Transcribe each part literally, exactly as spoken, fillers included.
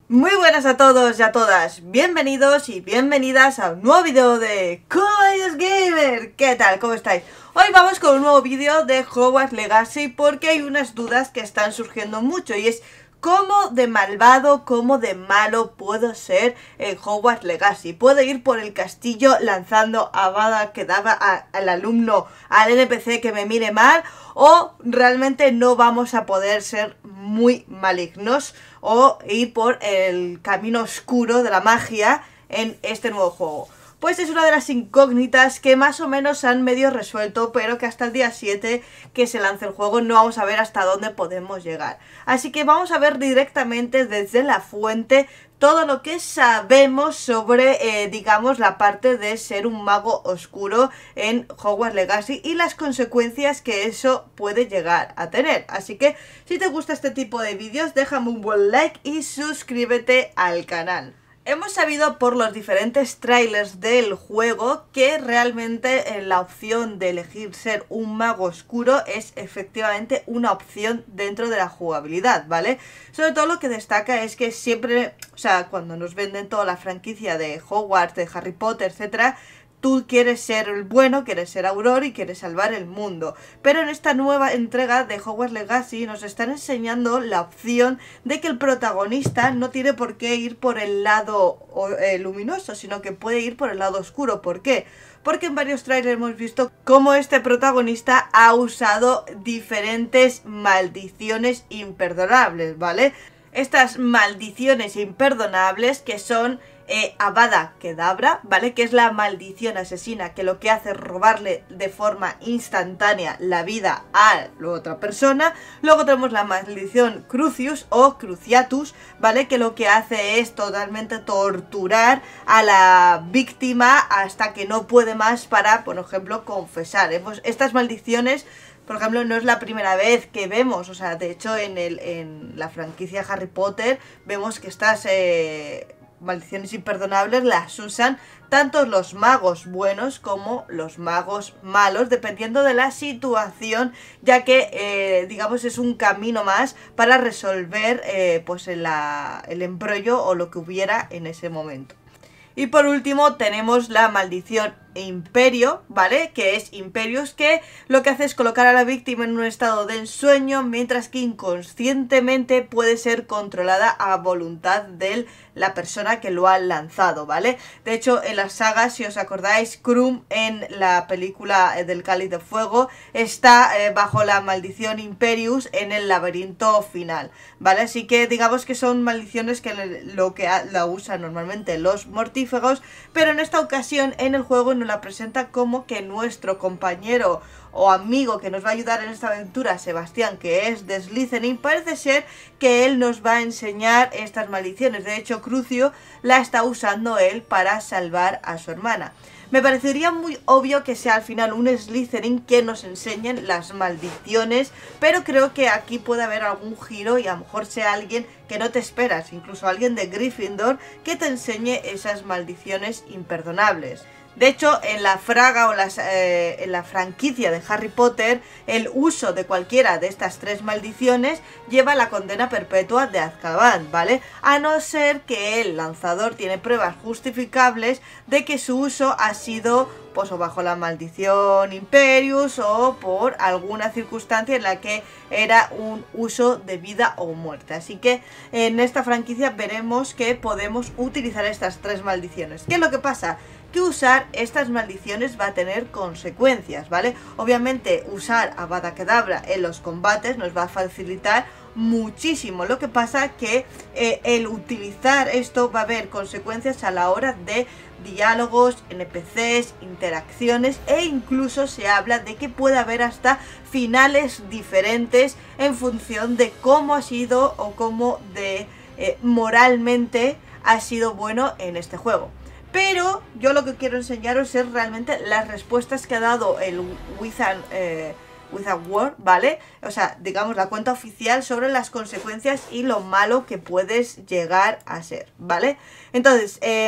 Muy buenas a todos y a todas, bienvenidos y bienvenidas a un nuevo vídeo de Caballos Gamer. ¿Qué tal? ¿Cómo estáis? Hoy vamos con un nuevo vídeo de Hogwarts Legacy porque hay unas dudas que están surgiendo mucho y es ¿cómo de malvado, cómo de malo puedo ser en Hogwarts Legacy? ¿Puedo ir por el castillo lanzando Avada Kedavra al alumno, al N P C que me mire mal? ¿O realmente no vamos a poder ser muy malignos o ir por el camino oscuro de la magia en este nuevo juego? Pues es una de las incógnitas que más o menos han medio resuelto, pero que hasta el día siete que se lance el juego no vamos a ver hasta dónde podemos llegar. Así que vamos a ver directamente desde la fuente todo lo que sabemos sobre, eh, digamos, la parte de ser un mago oscuro en Hogwarts Legacy y las consecuencias que eso puede llegar a tener. Así que, si te gusta este tipo de vídeos, déjame un buen like y suscríbete al canal. Hemos sabido por los diferentes trailers del juego que realmente la opción de elegir ser un mago oscuro es efectivamente una opción dentro de la jugabilidad, ¿vale? Sobre todo lo que destaca es que siempre, o sea, cuando nos venden toda la franquicia de Hogwarts, de Harry Potter, etcétera, tú quieres ser el bueno, quieres ser Auror y quieres salvar el mundo. Pero en esta nueva entrega de Hogwarts Legacy nos están enseñando la opción de que el protagonista no tiene por qué ir por el lado eh, luminoso, sino que puede ir por el lado oscuro. ¿Por qué? Porque en varios trailers hemos visto cómo este protagonista ha usado diferentes maldiciones imperdonables, ¿vale? Estas maldiciones imperdonables que son eh, Avada Kedavra, ¿vale? Que es la maldición asesina que lo que hace es robarle de forma instantánea la vida a la otra persona. Luego tenemos la maldición Crucius o Cruciatus, ¿vale? Que lo que hace es totalmente torturar a la víctima hasta que no puede más para, por ejemplo, confesar. Hemos, estas maldiciones, por ejemplo, no es la primera vez que vemos, o sea, de hecho en, el, en la franquicia Harry Potter vemos que estas eh, maldiciones imperdonables las usan tanto los magos buenos como los magos malos, dependiendo de la situación, ya que, eh, digamos, es un camino más para resolver eh, pues el, la, el embrollo o lo que hubiera en ese momento. Y por último tenemos la maldición Imperio, ¿vale? Que es Imperius, que lo que hace es colocar a la víctima en un estado de ensueño, mientras que inconscientemente puede ser controlada a voluntad de la persona que lo ha lanzado, ¿vale? De hecho, en la saga, si os acordáis, Krum en la película del Cáliz de Fuego está eh, bajo la maldición Imperius en el laberinto final, ¿vale? Así que digamos que son maldiciones que lo que la usan normalmente los mortífagos, pero en esta ocasión en el juego nos la presenta como que nuestro compañero o amigo que nos va a ayudar en esta aventura, Sebastián, que es de Slytherin, parece ser que él nos va a enseñar estas maldiciones. De hecho, Crucio la está usando él para salvar a su hermana. Me parecería muy obvio que sea al final un Slytherin que nos enseñen las maldiciones, pero creo que aquí puede haber algún giro y a lo mejor sea alguien que no te esperas, incluso alguien de Gryffindor que te enseñe esas maldiciones imperdonables. De hecho, en la fraga o las, eh, en la franquicia de Harry Potter, el uso de cualquiera de estas tres maldiciones lleva la condena perpetua de Azkaban, ¿vale? A no ser que el lanzador tiene pruebas justificables de que su uso ha sido pues o bajo la maldición Imperius o por alguna circunstancia en la que era un uso de vida o muerte. Así que en esta franquicia veremos que podemos utilizar estas tres maldiciones. ¿Qué es lo que pasa? Que usar estas maldiciones va a tener consecuencias, ¿vale? Obviamente usar Avada Kedavra en los combates nos va a facilitar muchísimo. Lo que pasa que eh, el utilizar esto va a haber consecuencias a la hora de diálogos, N P Cs, interacciones e incluso se habla de que puede haber hasta finales diferentes en función de cómo ha sido o cómo de eh, moralmente ha sido bueno en este juego. Pero yo lo que quiero enseñaros es realmente las respuestas que ha dado el Wizard, eh, Wizard World, ¿vale? O sea, digamos la cuenta oficial sobre las consecuencias y lo malo que puedes llegar a ser, ¿vale? Entonces, eh,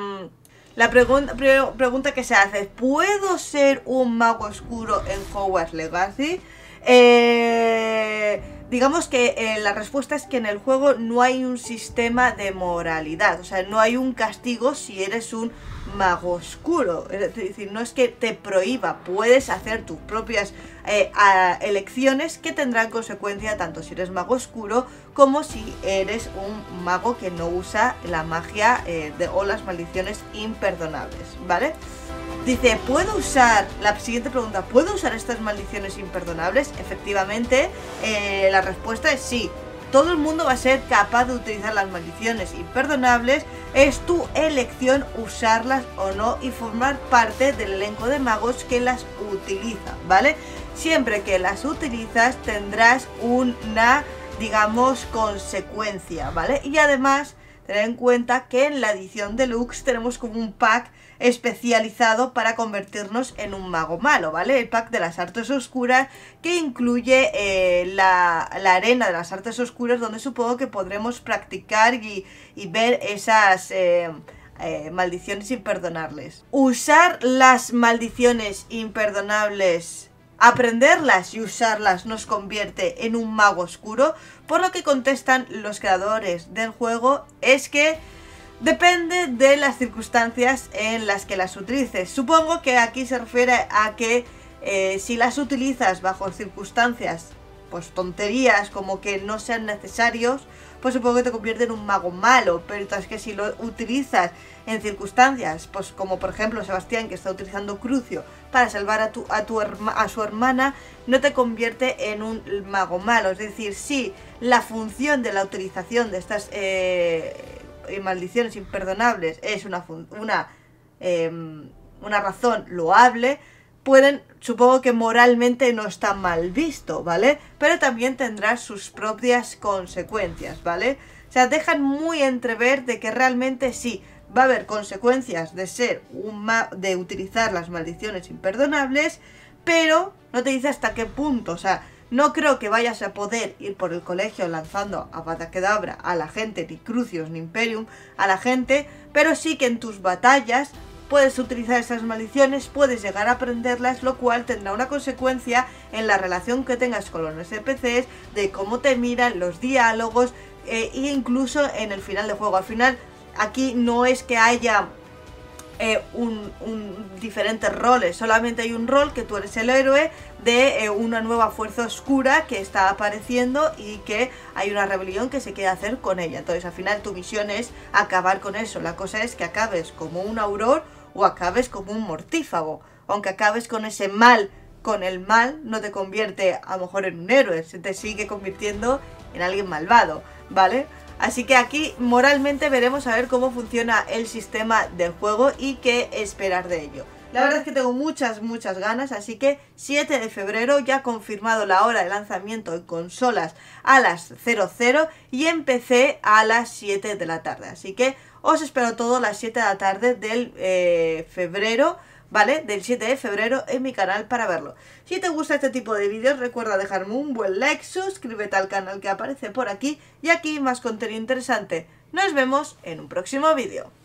la pregunta, pre pregunta que se hace, ¿puedo ser un mago oscuro en Hogwarts Legacy? Eh... digamos que eh, la respuesta es que en el juego no hay un sistema de moralidad, o sea, no hay un castigo si eres un mago oscuro, es decir, no es que te prohíba, puedes hacer tus propias eh, a, elecciones que tendrán consecuencia tanto si eres mago oscuro como si eres un mago que no usa la magia eh, de, o las maldiciones imperdonables, ¿vale? Dice, ¿puedo usar, la siguiente pregunta, ¿puedo usar estas maldiciones imperdonables? Efectivamente, eh, la respuesta es sí. Todo el mundo va a ser capaz de utilizar las maldiciones imperdonables. Es tu elección usarlas o no y formar parte del elenco de magos que las utiliza, ¿vale? Siempre que las utilizas tendrás una, digamos, consecuencia, ¿vale? Y además, tener en cuenta que en la edición deluxe tenemos como un pack especializado para convertirnos en un mago malo, ¿vale? El pack de las artes oscuras, que incluye eh, la, la arena de las artes oscuras, donde supongo que podremos practicar y, y ver esas eh, eh, maldiciones imperdonables. Usar las maldiciones imperdonables, aprenderlas y usarlas nos convierte en un mago oscuro. Por lo que contestan los creadores del juego es que depende de las circunstancias en las que las utilices. Supongo que aquí se refiere a que eh, si las utilizas bajo circunstancias, pues tonterías, como que no sean necesarios, pues supongo que te convierte en un mago malo. Pero es que si lo utilizas en circunstancias, pues como por ejemplo Sebastián, que está utilizando Crucio para salvar a, tu, a, tu a su hermana, no te convierte en un mago malo. Es decir, si la función de la utilización de estas eh, maldiciones imperdonables es una, una, eh, una razón loable, pueden, supongo que moralmente no está mal visto, ¿vale? Pero también tendrá sus propias consecuencias, ¿vale? O sea, dejan muy entrever de que realmente sí, va a haber consecuencias de ser un ma de utilizar las maldiciones imperdonables, pero no te dice hasta qué punto. O sea, no creo que vayas a poder ir por el colegio lanzando Avada Kedavra a la gente, ni Crucios ni Imperium a la gente, pero sí que en tus batallas puedes utilizar esas maldiciones, puedes llegar a aprenderlas, lo cual tendrá una consecuencia en la relación que tengas con los N P Cs, de cómo te miran, los diálogos eh, e incluso en el final del juego. Al final, aquí no es que haya eh, un, un diferentes roles, solamente hay un rol que tú eres el héroe de eh, una nueva fuerza oscura que está apareciendo y que hay una rebelión que se quiere hacer con ella. Entonces al final tu misión es acabar con eso. La cosa es que acabes como un auror o acabes como un mortífago. Aunque acabes con ese mal, con el mal no te convierte a lo mejor en un héroe, se te sigue convirtiendo en alguien malvado, ¿vale? Así que aquí moralmente veremos a ver cómo funciona el sistema del juego y qué esperar de ello. La verdad es que tengo muchas, muchas ganas, así que siete de febrero ya confirmado la hora de lanzamiento en consolas a las cero cero y en P C a las siete de la tarde. Así que os espero todo a las siete de la tarde del eh, febrero, ¿vale? Del siete de febrero en mi canal para verlo. Si te gusta este tipo de vídeos, recuerda dejarme un buen like, suscríbete al canal que aparece por aquí y aquí más contenido interesante. Nos vemos en un próximo vídeo.